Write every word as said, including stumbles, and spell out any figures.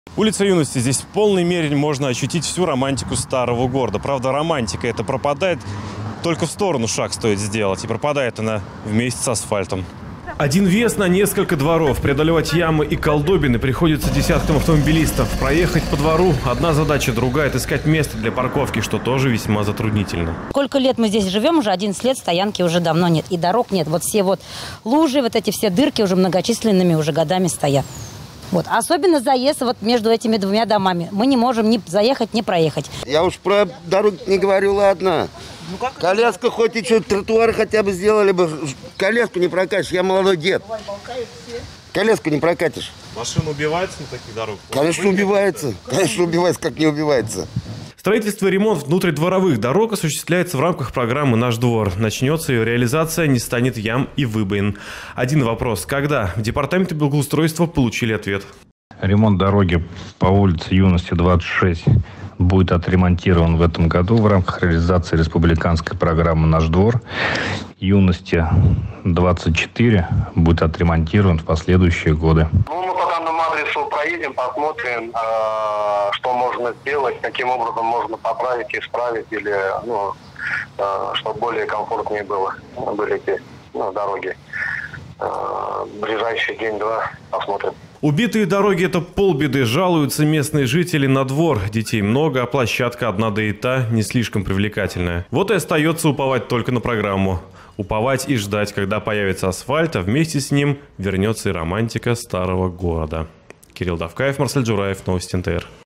Улица Юности. Здесь в полной мере можно ощутить всю романтику старого города. Правда, романтика это пропадает, только в сторону шаг стоит сделать. И пропадает она вместе с асфальтом. Один въезд на несколько дворов. Преодолевать ямы и колдобины приходится десяткам автомобилистов. Проехать по двору – одна задача, другая – отыскать место для парковки, что тоже весьма затруднительно. Сколько лет мы здесь живем, уже одиннадцать лет, стоянки уже давно нет. И дорог нет. Вот все вот лужи, вот эти все дырки уже многочисленными уже годами стоят. Вот. Особенно заезд вот между этими двумя домами. Мы не можем ни заехать, ни проехать. Я уж про дорогу не говорю, ладно. Ну, как коляска это? Хоть и что, тротуары хотя бы сделали бы. Коляску не прокатишь, я молодой дед. Коляску не прокатишь. Машина убивается на таких дорогах? Конечно, убивается. Конечно, убивается, как не убивается. Строительство и ремонт внутридворовых дорог осуществляется в рамках программы «Наш двор». Начнется ее реализация, не станет ям и выбоин. Один вопрос. Когда? В департаменте благоустройства получили ответ. Ремонт дороги по улице Юности двадцать шесть будет отремонтирован в этом году в рамках реализации республиканской программы «Наш двор». Юности двадцать четыре будет отремонтирован в последующие годы. Ну, мы по данному адресу проедем, посмотрим, э, что можно сделать, каким образом можно поправить, исправить, или, ну, э, чтобы более комфортнее было, были эти ну, дороги. Э, ближайший день-два посмотрим. Убитые дороги – это полбеды. Жалуются местные жители на двор. Детей много, а площадка одна да и та не слишком привлекательная. Вот и остается уповать только на программу. Уповать и ждать, когда появится асфальт, а вместе с ним вернется и романтика старого города. Кирилл Давкаев, Марсель Джураев, Новости эн тэ эр.